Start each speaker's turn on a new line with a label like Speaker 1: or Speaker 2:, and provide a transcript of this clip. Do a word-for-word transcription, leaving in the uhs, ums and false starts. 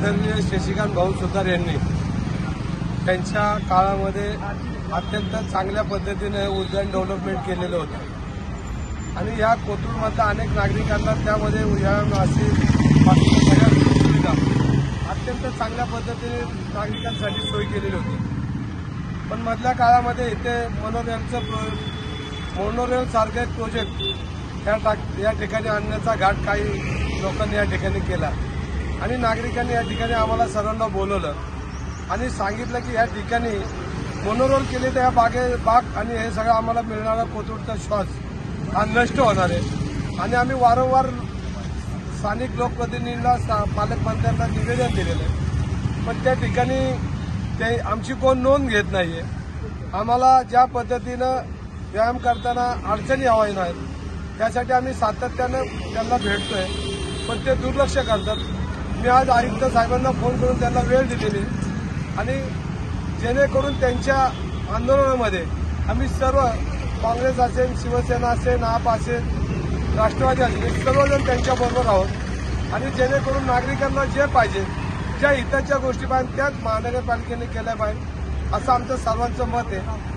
Speaker 1: आदरणीय शशिकांत भाऊ सुतार यांनी त्यांच्या काळामध्ये अत्यंत चांगल्या पद्धतीने उद्यान डेव्हलपमेंट केलेलं होतं आणि या कोथरूडमधल्या अनेक नागरिकांना त्यामध्ये उद्यान अशी सगळ्या सुविधा अत्यंत चांगल्या पद्धतीने नागरिकांसाठी सोय केलेली होती। पण मधल्या काळामध्ये इथे मोनोरेलचं मोनोरेल सारखे प्रोजेक्ट या या ठिकाणी आणण्याचा घाट काही लोकांनी या ठिकाणी केला आणि नागरिकांनी या ठिकाणी आम्हाला सर्वांना बोलवलं आणि सांगितलं की या ठिकाणी मोनोरोल केले तर या बागे बाग आणि हे सगळं आम्हाला मिळणारा कोथरूडचा श्वास हा नष्ट होणार आहे आणि आम्ही वारंवार स्थानिक लोकप्रतिनिधींना पालकमंत्र्यांना निवेदन दिलेलं आहे, पण त्या ठिकाणी ते आमची कोण नोंद घेत नाहीये। आम्हाला ज्या पद्धतीनं व्यायाम करताना अडचणी हवा नाहीत त्यासाठी आम्ही सातत्यानं त्यांना भेटतोय, पण ते दुर्लक्ष करतात। मी आज आयुक्त साहेबांना फोन करून त्यांना वेळ दिलेली आणि जेणेकरून त्यांच्या आंदोलनामध्ये आम्ही सर्व काँग्रेस असेल, शिवसेना असेल, आप असेल, राष्ट्रवादी असेल सर्वजण त्यांच्याबरोबर आहोत आणि जेणेकरून नागरिकांना जे पाहिजे ज्या हिताच्या गोष्टी पाहिजे त्याच महानगरपालिकेने केल्या पाहिजे असं आमचं सर्वांचं मत आहे।